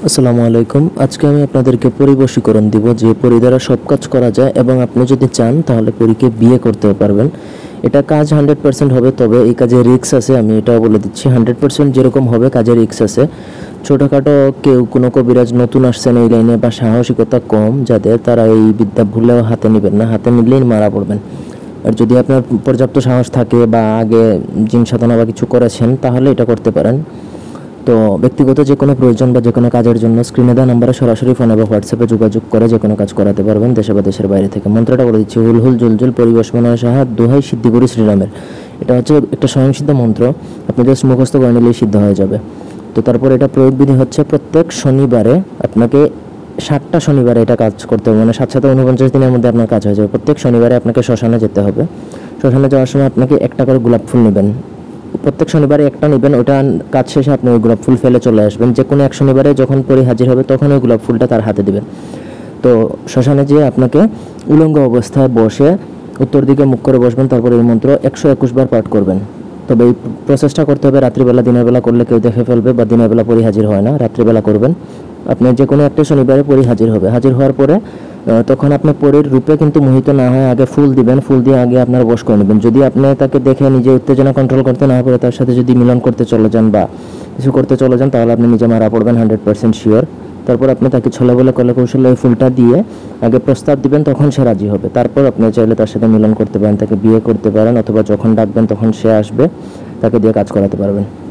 আসসালামু আলাইকুম। আজকে আমি আপনাদেরকে পরিবশীকরণ দিব, যে পরি দ্বারা সব কাজ করা যায় এবং আপনি যদি চান তাহলে পরীকে বিয়ে করতে পারবেন। এটা কাজ 100% হবে, তবে এই কাজে রিস্ক আছে, আমি এটাও বলে দিচ্ছি। 100% যেরকম হবে কাজে রিস্ক আছে। ছোটোখাটো কেউ কোনো কবিরাজ নতুন আসছেন এই লাইনে বা সাহসিকতা কম যাদের, তারা এই বিদ্যা ভুলেও হাতে নেবেন না, হাতে নিলেই মারা পড়বেন। আর যদি আপনার পর্যাপ্ত সাহস থাকে বা আগে জিন সাধনা বা কিছু করেছেন তাহলে এটা করতে পারেন। তো ব্যক্তিগত যে কোনো প্রয়োজন বা যে কোনো কাজের জন্য স্ক্রিনে দেওয়া নাম্বারে সরাসরি ফোনে বা হোয়াটসঅ্যাপে যোগাযোগ করে যে কোনো কাজ করাতে পারবেন, দেশে বা দেশের বাইরে থেকে। মন্ত্রটা বলে দিচ্ছি, হুল হুল জুলজুল পরিবেশ মনয় সাহা দোহাই সিদ্ধিপুরী শ্রীরামের। এটা হচ্ছে একটা স্বয়ংসিদ্ধ মন্ত্র, আপনি জাস্ট মুখস্থ করে নিলেই সিদ্ধ হয়ে যাবে। তো তারপর এটা প্রয়োগ বিধি হচ্ছে প্রত্যেক শনিবারে আপনাকে 7টা শনিবারে এটা কাজ করতে হবে, মানে 749 দিনের মধ্যে আপনার কাজ হয়ে যাবে। প্রত্যেক শনিবারে আপনাকে শ্মশানে যেতে হবে। শ্মশানে যাওয়ার সময় আপনাকে একটা করে গোলাপ ফুল নেবেন, প্রত্যেক শনিবারে একটা নেবেন। ওটা কাজ শেষে আপনি ওই গোলাপ ফুল ফেলে চলে আসবেন। যে কোনো এক শনিবারে যখন পরি হাজির হবে তখন ওই গোলাপ ফুলটা তার হাতে দেবেন। তো শ্মশানে যেয়ে আপনাকে উলঙ্গ অবস্থায় বসে উত্তর দিকে মুখ করে বসবেন, তারপরে এই মন্ত্র 121 বার পাঠ করবেন। তবে এই প্রসেসটা করতে হবে রাত্রিবেলা, দিনের বেলা করলে কেউ দেখে ফেলবে বা দিনের বেলা পরি হাজির হয় না, রাত্রিবেলা করবেন। আপনি যে কোনো একটা শনিবারে পরি হাজির হবে। হাজির হওয়ার পরে তখন আপনি পরীর রূপে কিন্তু মোহিত না হয় আগে ফুল দিবেন, ফুল দিয়ে আগে আপনার বশ করে নেবেন। যদি আপনি তাকে দেখে নিজে উত্তেজনা কন্ট্রোল করতে না পারে তার সাথে যদি মিলন করতে চলে যান বা কিছু করতে চলে যান তাহলে আপনি নিজে মারা পড়বেন 100% শিওর। তারপর আপনি তাকে ছলে বলে কলে কৌশলে এই ফুলটা দিয়ে আগে প্রস্তাব দিবেন, তখন সে রাজি হবে। তারপর আপনি চাইলে তার সাথে মিলন করতে পারেন, তাকে বিয়ে করতে পারেন, অথবা যখন ডাকবেন তখন সে আসবে, তাকে দিয়ে কাজ করাতে পারবেন।